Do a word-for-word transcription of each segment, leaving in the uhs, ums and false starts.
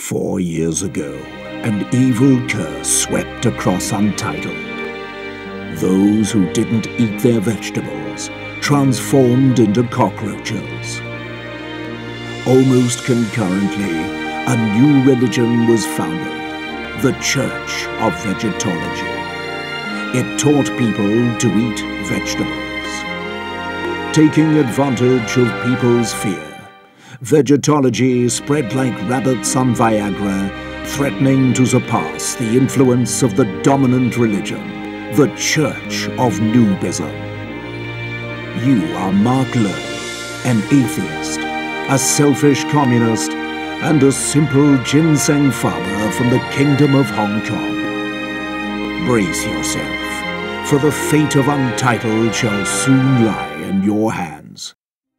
Four years ago, an evil curse swept across Untitled. Those who didn't eat their vegetables transformed into cockroaches. Almost concurrently, a new religion was founded, the Church of Vegetology. It taught people to eat vegetables. Taking advantage of people's fear, vegetology spread like rabbits on Viagra, threatening to surpass the influence of the dominant religion, the Church of Noobism. You are Mark Leung, an atheist, a selfish communist, and a simple ginseng farmer from the Kingdom of Hong Kong. Brace yourself, for the fate of Untitled shall soon lie in your hands.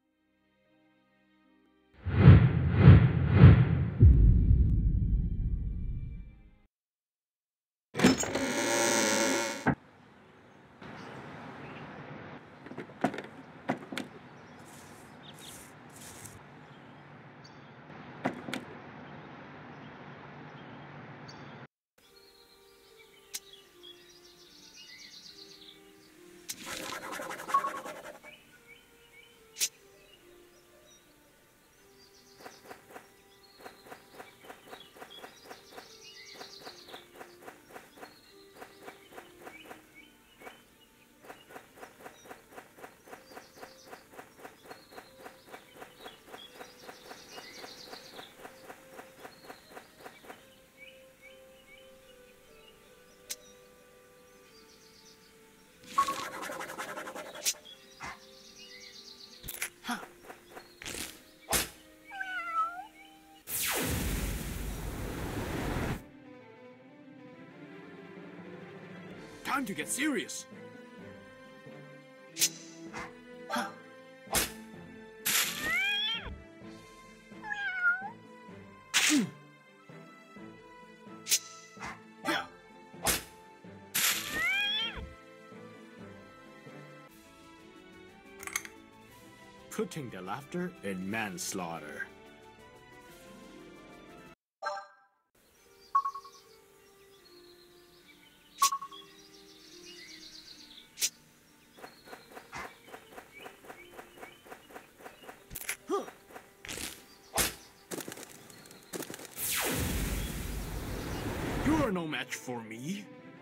Time to get serious. Putting the laughter in manslaughter. You're no match for me.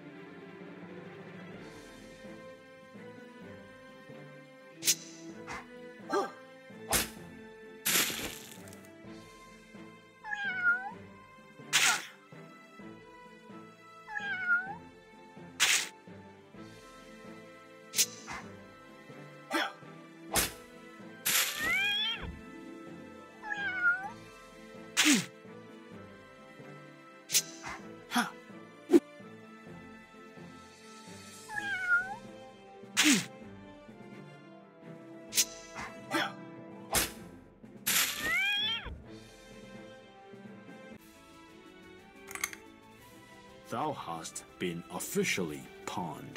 Thou hast been officially pawned.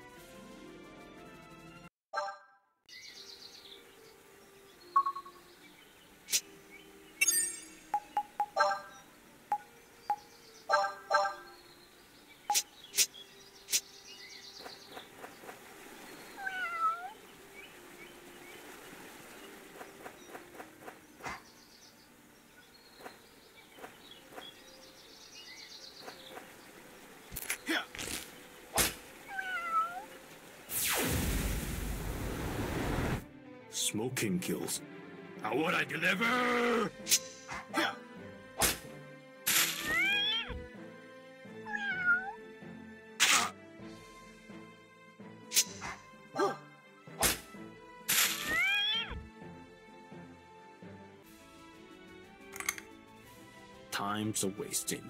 Smoking kills. Now what I deliver? Time's a-wasting.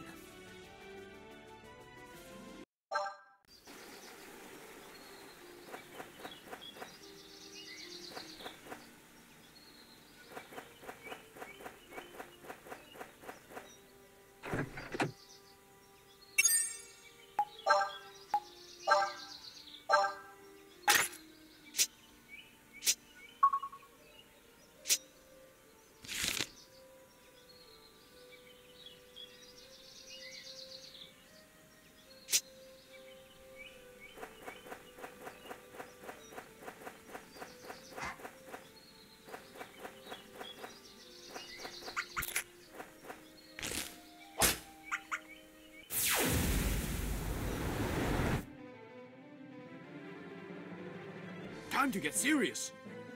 Time to get serious.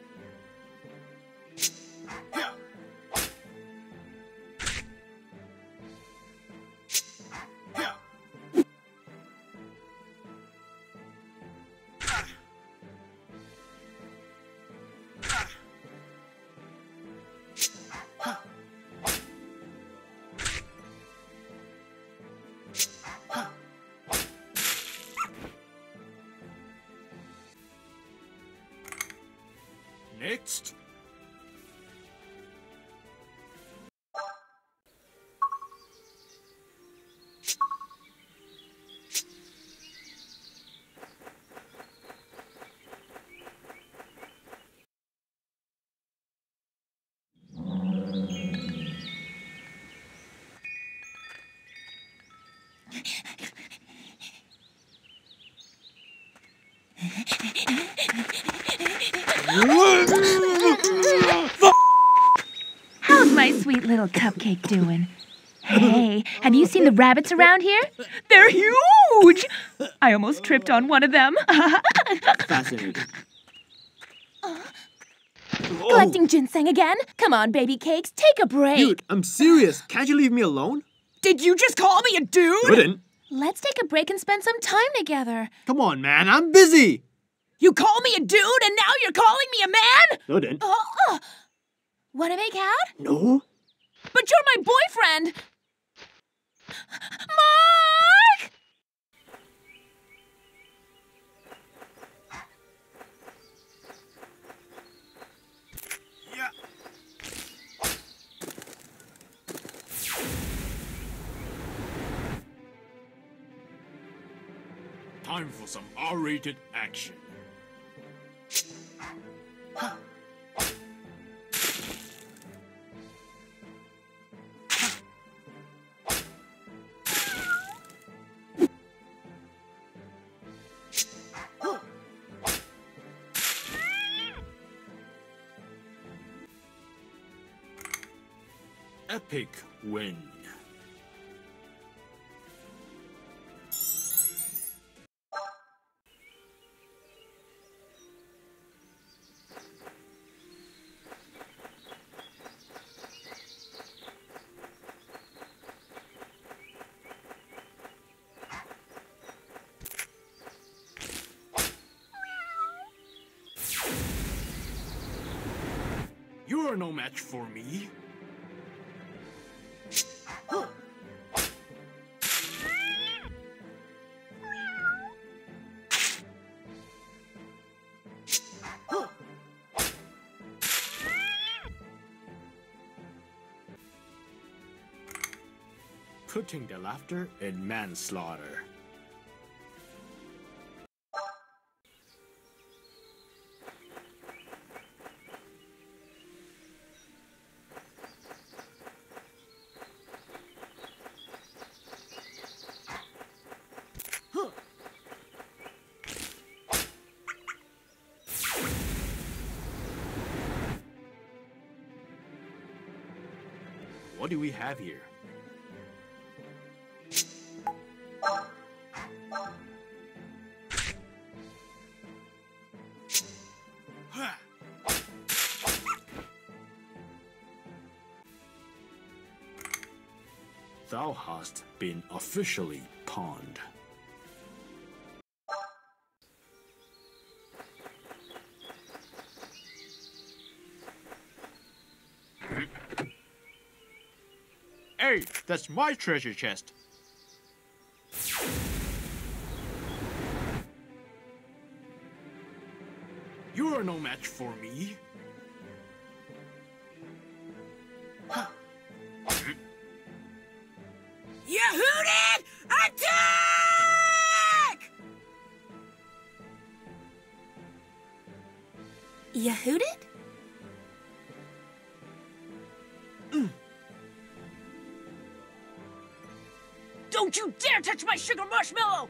Next. How's my sweet little cupcake doing? Hey, have you seen the rabbits around here? They're huge! I almost tripped on one of them. Fascinating. Collecting ginseng again? Come on, baby cakes, take a break. Dude, I'm serious. Can't you leave me alone? Did you just call me a dude? Couldn't. Let's take a break and spend some time together. Come on, man. I'm busy. You call me a dude and now you're calling me a man? Couldn't. Uh, uh. Wanna make out? No. But you're my boyfriend. Mark! Yeah. Time for some R-rated action. Epic win. You are no match for me. Putting the laughter in manslaughter. What do we have here? Thou hast been officially pawned. Hey, that's my treasure chest. You are no match for me. Yahooted! Attack! Yahooted? Don't you dare touch my sugar marshmallow!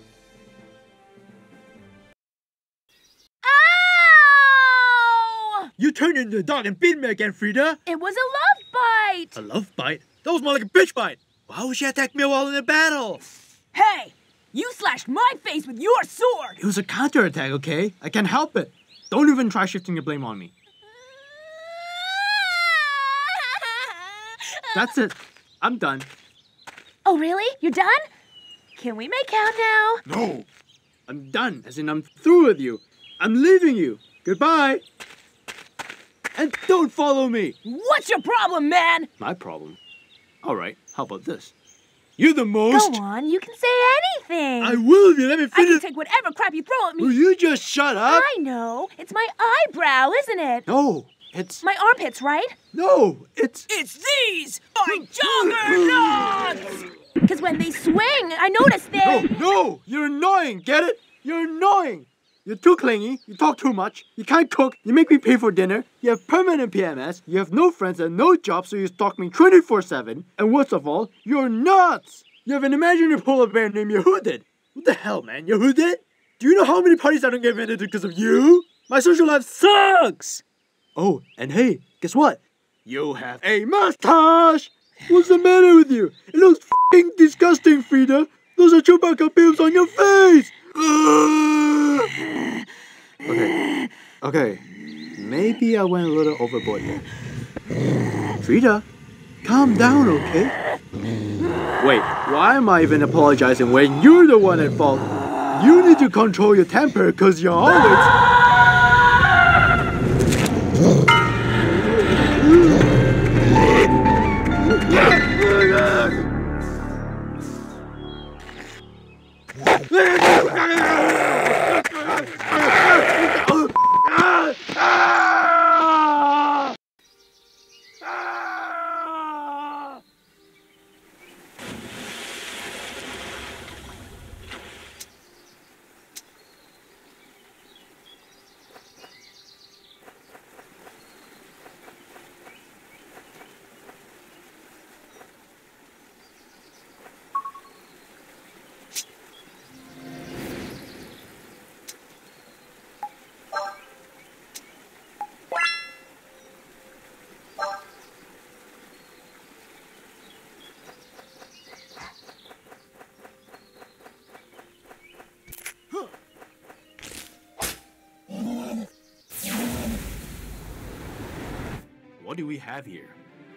Ow! You turned into a dog and bit me again, Frida. It was a love bite. A love bite? That was more like a bitch bite. Why would she attack me while in a battle? Hey! You slashed my face with your sword! It was a counterattack, okay? I can't help it. Don't even try shifting the blame on me. That's it. I'm done. Oh, really? You're done? Can we make out now? No! I'm done, as in I'm through with you. I'm leaving you. Goodbye. And don't follow me. What's your problem, man? My problem? Alright, how about this? You're the most... Go on, you can say anything. I will if you let me I can finish... take whatever crap you throw at me. Will you just shut up? I know. It's my eyebrow, isn't it? No, it's... My armpits, right? No, it's... It's these! My juggernauts! Because when they swing, I notice No, they... no! You're annoying, get it? You're annoying! You're too clingy, you talk too much, you can't cook, you make me pay for dinner, you have permanent P M S, you have no friends and no job, so you stalk me twenty-four seven, and worst of all, you're nuts! You have an imaginary polar bear named Yehudit. What the hell, man, Yehudit? Do you know how many parties I don't get invited to because of you? My social life sucks! Oh, and hey, guess what? You have a mustache! What's the matter with you? It looks f***ing disgusting, Frida! Those are Chewbacca pimps on your face! Okay, okay, maybe I went a little overboard there. Frida, calm down, okay? Wait, why am I even apologizing when you're the one at fault? You need to control your temper because you're always... What do we have here?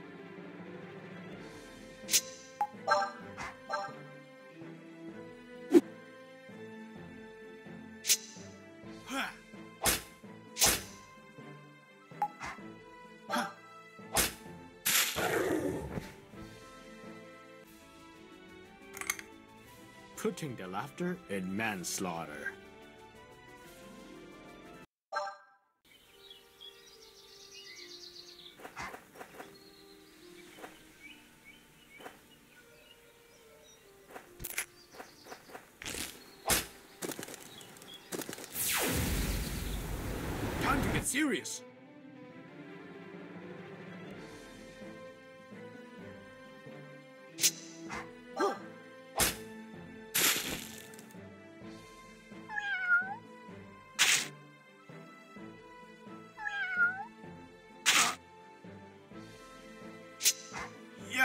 Putting the laughter in manslaughter. Time to get serious. Yeah.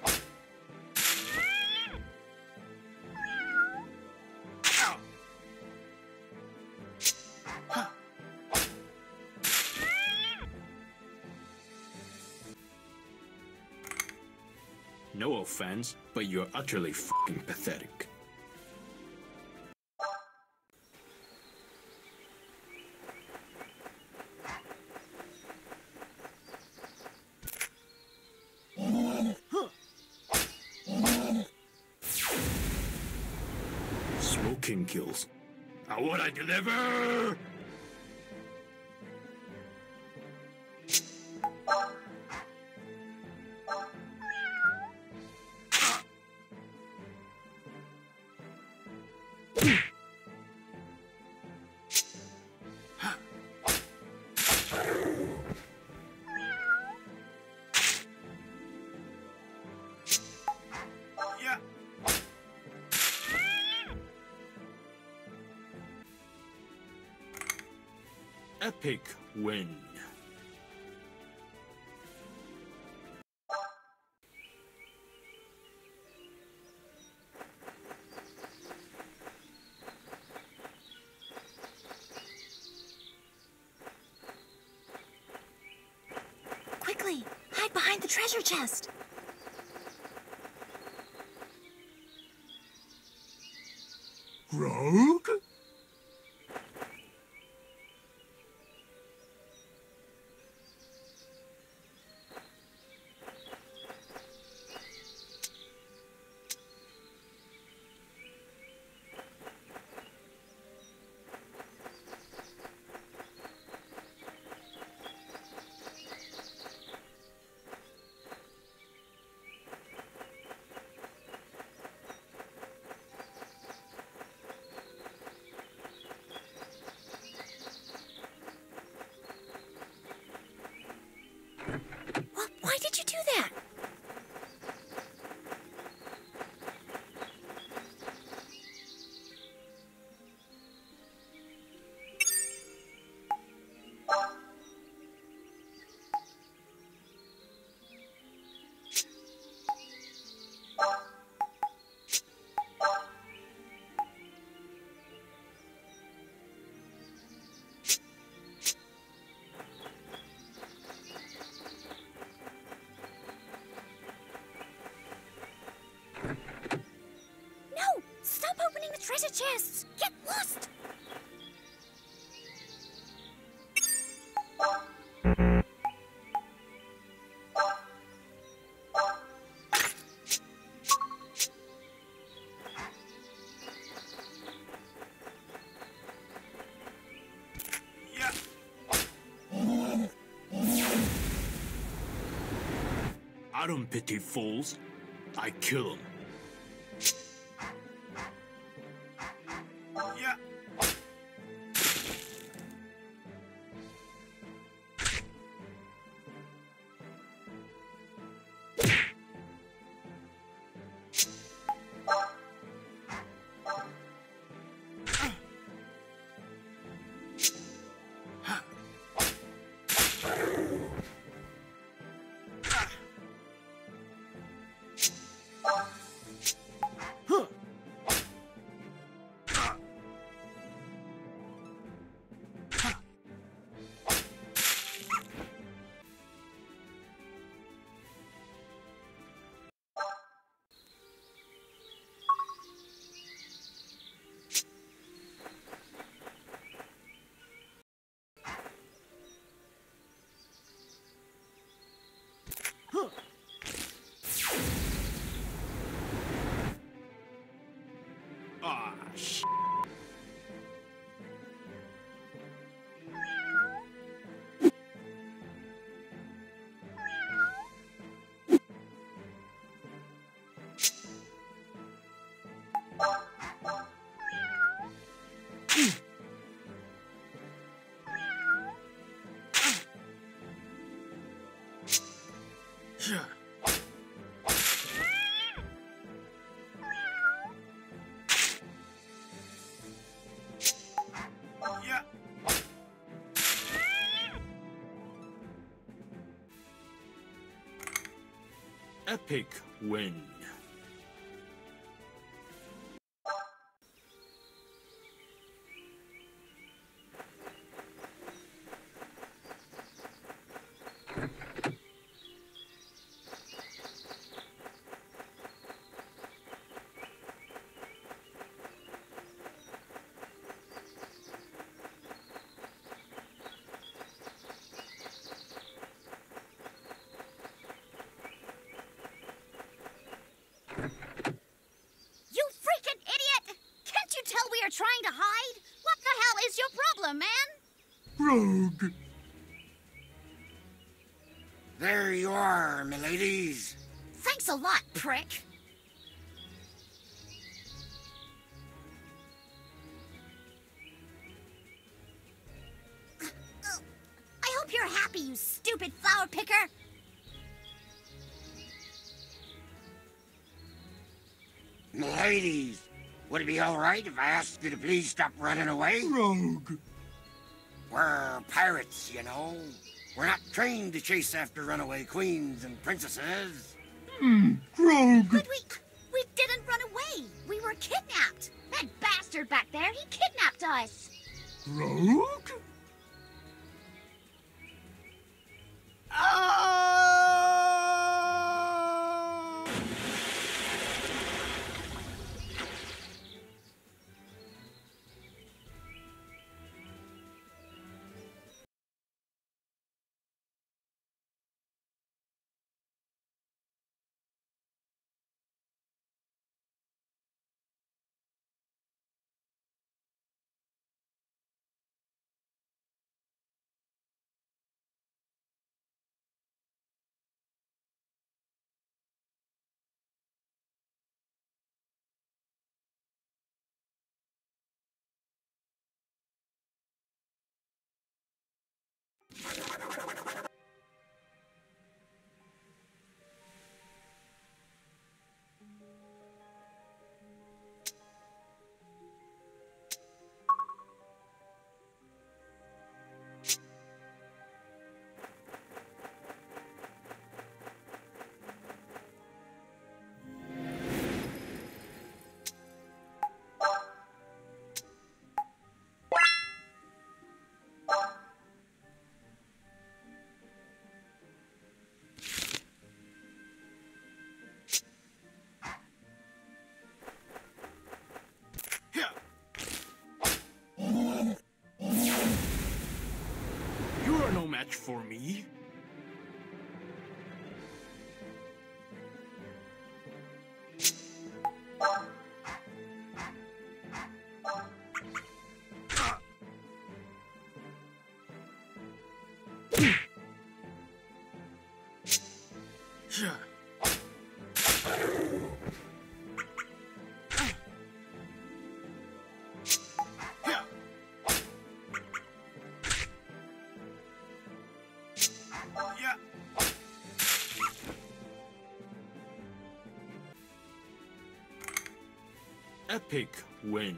Ow. Huh. No offense, but you're utterly fucking pathetic. Smoking kills. Now what I deliver? Yeah. Epic win. the treasure chest. Rogue? Why did you do that? No! Stop opening the treasure chests! Get lost! Yeah. I don't pity fools. I kill them. Yeah. Ah, sh**. Yeah. Yeah. Epic win. You freaking idiot! Can't you tell we are trying to hide? What the hell is your problem, man? Rogue. There you are, miladies. Thanks a lot, prick. I hope you're happy, you stupid flower picker. Miladies, would it be all right if I asked you to please stop running away? Rogue. We're pirates, you know. We're not trained to chase after runaway queens and princesses. Rogue. But we... we didn't run away. We were kidnapped. That bastard back there, he kidnapped us. Rogue? Ah! much for me? Yeah. Yeah. Epic win.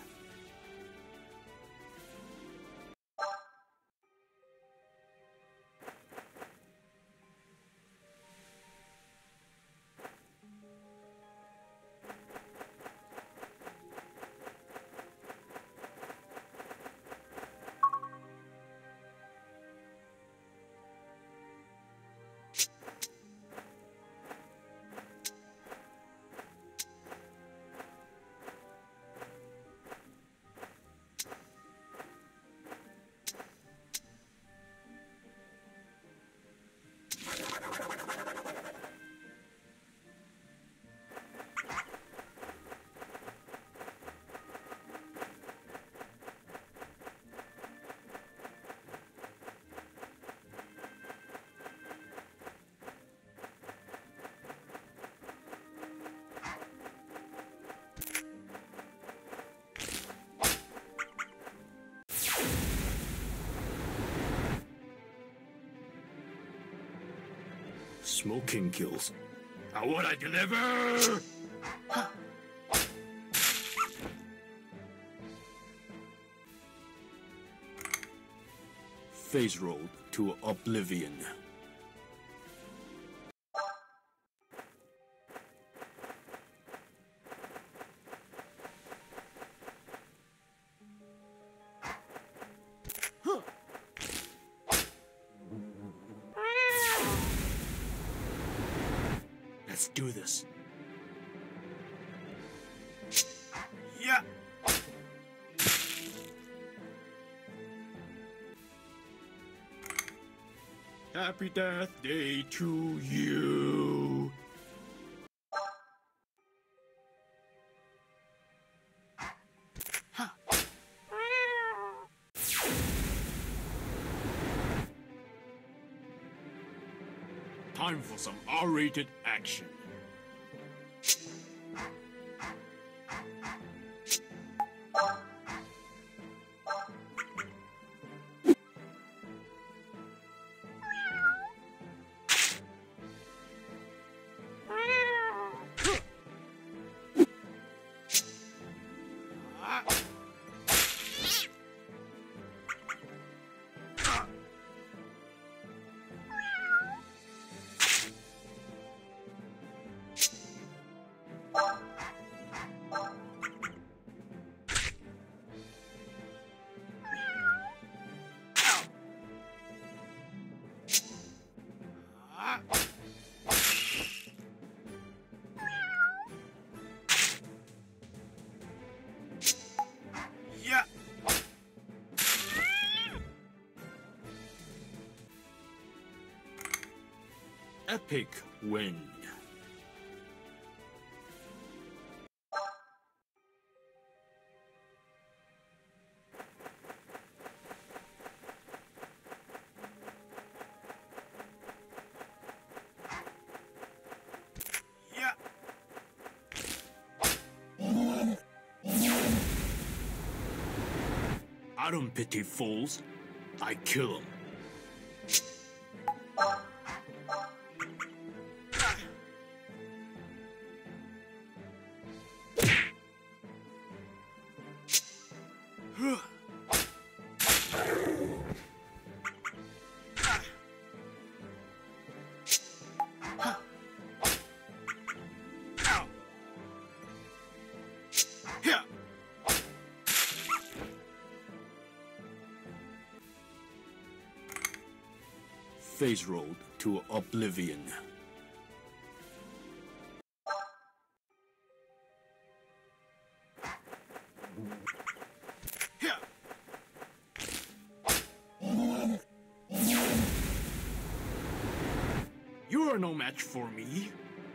Smoking kills. Now what I deliver? Phase rolled to oblivion. Let's do this. Yeah. Happy Death Day to you. Time for some R-rated action. Yeah. Epic win. Yeah. I don't pity fools. I kill them. Phase rolled to oblivion. Yeah. are no match for me.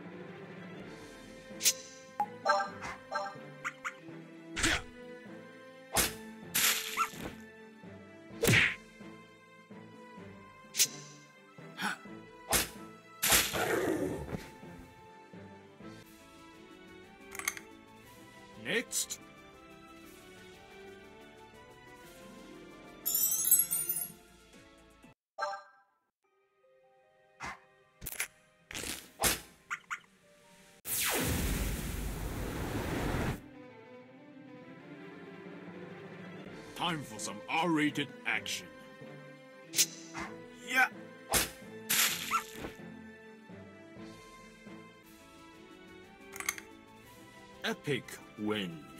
Next. Time for some R-rated action. Yeah. Epic win.